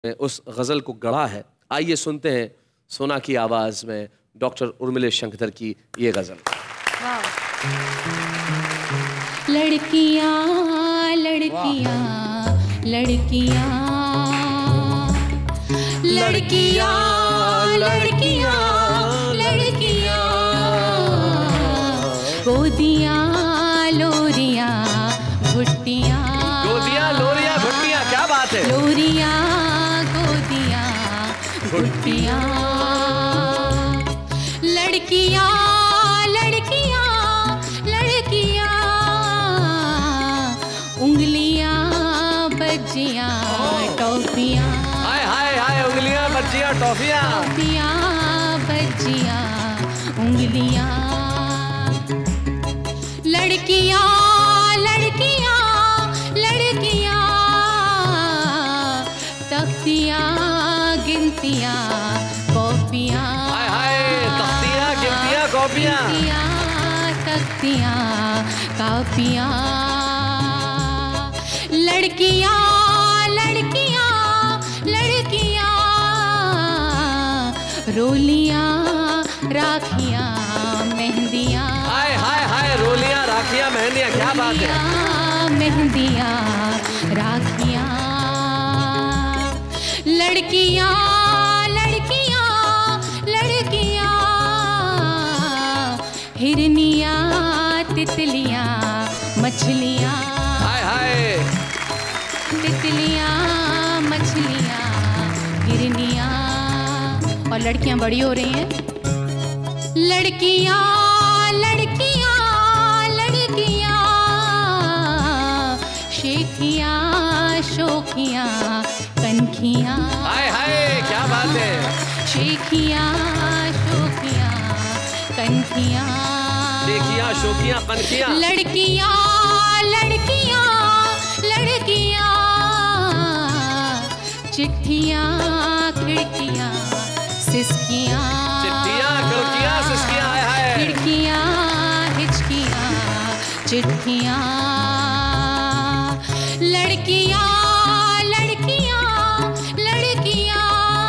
उस गज़ल को गढ़ा है। आइए सुनते हैं सोना की आवाज़ में डॉक्टर उर्मिलेश शंखदर की ये गज़ल। लड़कियाँ लड़कियाँ लड़कियाँ लड़कियाँ लड़कियाँ लड़कियाँ गोदियाँ लोरियाँ भुट्टियाँ गोदियाँ लोरियाँ भुट्टियाँ, क्या बात है। लोरियाँ गोदियाँ भुट्टियाँ लड़कियाँ लड़कियाँ लड़कियाँ उंगलियाँ बज्जियाँ टॉफियाँ। हाय हाय हाय, उंगलियाँ बज्जियाँ टॉफियाँ। टॉफियाँ बज्जियाँ उंगलियाँ लड़कियाँ लड़कियाँ लड़कियाँ तख्तियाँ गिनतियाँ कॉपियाँ। हाय हाय, तख्तियाँ गिनतियाँ कॉपियाँ। तख्तियाँ कापियाँ लड़कियाँ लड़कियाँ लड़कियाँ रोलियाँ राखियाँ मेहंदियाँ। हाय हाय हाय, रोलियाँ राखियाँ मेहंदियाँ, क्या बात है। मेहंदियाँ राखियाँ लड़कियाँ लड़कियाँ लड़कियाँ हिरनियाँ तितलियाँ मछलियाँ। हाय हाय, तितलियाँ मछलियाँ हिरनियाँ और लड़कियाँ बड़ी हो रही हैं। लड़कियाँ लड़कियाँ लड़कियाँ शेखियाँ शोखियाँ कनखियाँ। हाय हाय, क्या बात है। शेखियाँ शोखियाँ कनखियाँ। शेखियाँ शोखियाँ कनखियाँ। लड़कियाँ लड़कियाँ लड़कियाँ चिट्ठियाँ खिड़कियाँ सिसकियाँ। चिट्ठियाँ खिड़कियाँ सिसकियाँ। हाय हाय, खिड़कियाँ हिचकियाँ चिट्ठियाँ लड़कियाँ लड़कियाँ लड़कियाँ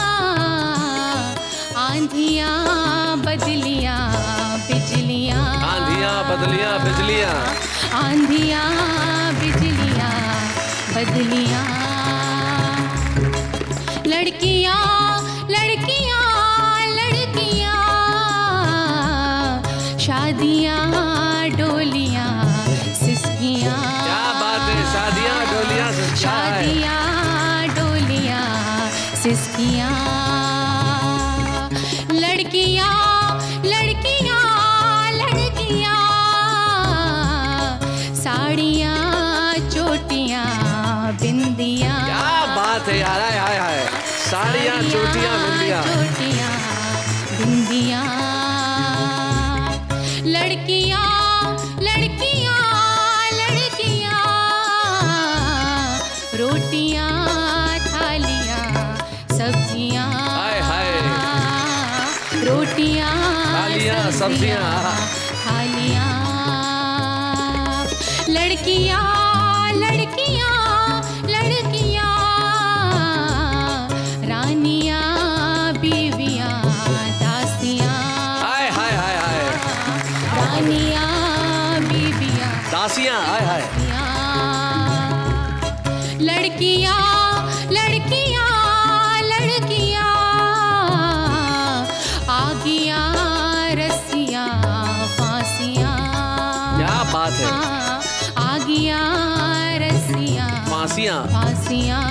आंधियाँ बदलियाँ बिजलियाँ। आंधियाँ बदलियाँ बिजलियाँ। आंधियाँ बिजलियाँ बदलियाँ लड़कियाँ लड़कियाँ लड़कियाँ शादियाँ डोलियाँ सिसकियाँ। क्या बात है, शादियाँ डोलियाँ सिसकियाँ। शादियाँ डोलियाँ सिसकियाँ लड़कियाँ लड़कियाँ लड़कियाँ साड़ियाँ चोटियाँ बिंदियाँ। क्या बात है यार। हाय हाय हाय, साड़ियाँ चोटियाँ बिंदियाँ। चोटियाँ बिंदियाँ लड़कियाँ लड़कियाँ लड़कियाँ रोटियाँ थालियाँ सब्जियाँ। हाय हाय, रोटियाँ थालियाँ सब्जियाँ। थालियाँ लड़कियाँ लड़कियाँ लड़कियाँ रानियाँ बीवियाँ दासियाँ। हाय हाय हाय हाय, रानियाँ बीवियाँ दासियाँ। हाय हाय, लड़कियाँ लड़कियाँ लड़कियाँ आगियाँ रस्सियाँ फांसियाँ। क्या बात है। आगियाँ रस्सियाँ फांसियाँ। फांसियाँ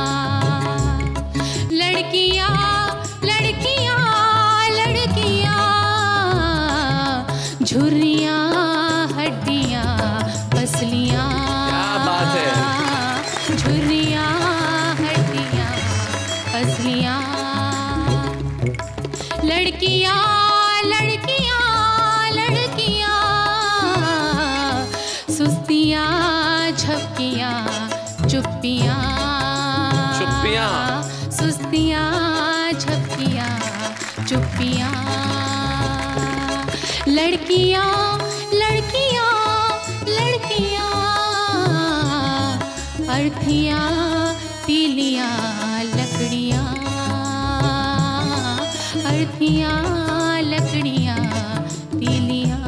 लड़कियाँ लड़कियाँ लड़कियाँ झुर्रियाँ हड्डियाँ पसलियाँ। क्या बात है। झुर्रियाँ हड्डियाँ पसलियाँ लड़कियाँ लड़कियाँ लड़कियाँ सुस्तियाँ झपकियाँ चुप्पियाँ। चुप्पियाँ। सुस्तियाँ झपकियाँ चुप्पियाँ लड़कियाँ लड़कियाँ लड़कियाँ अर्थियाँ तीलियाँ लकड़ियाँ। लड़कियां लकड़ियां तीलियां,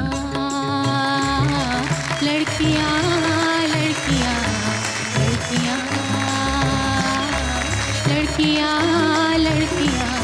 लड़कियां लड़कियां लड़कियां, लड़कियां लड़कियां